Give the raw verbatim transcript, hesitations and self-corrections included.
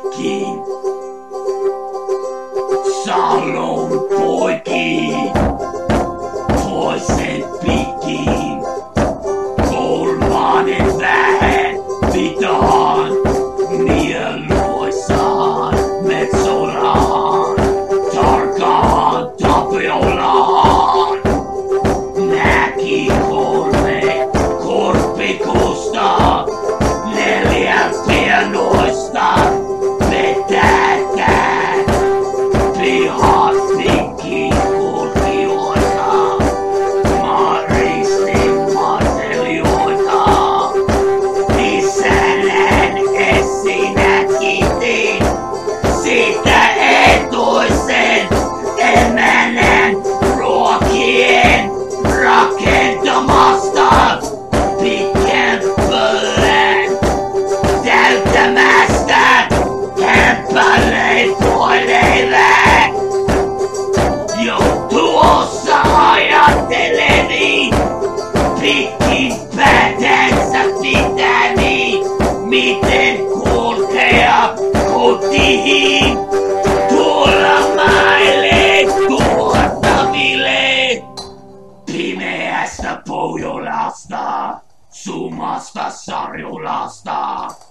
pitkin Salon poikiin, toisen pitkin kolmannen vähän pitaan mieluisaan Metsoraan, tarkaan Tapiolaan. Näki kolme korpikusta, neljä pienoista vetätään pihat pitkin kulkijoita, maristin matelioita. Isännän esinäkitin siitä etuisen emännän ruokien rakentamasta pitkän pöydän täyttämästä hämpäleipoileivää. Jo tuossa ajattelevi pitkin päätänsä pitäni, miten kulkea kotiin tuolla maille tuottaville. Pimeästä Pohjolasta, sumasta Sarjulasta.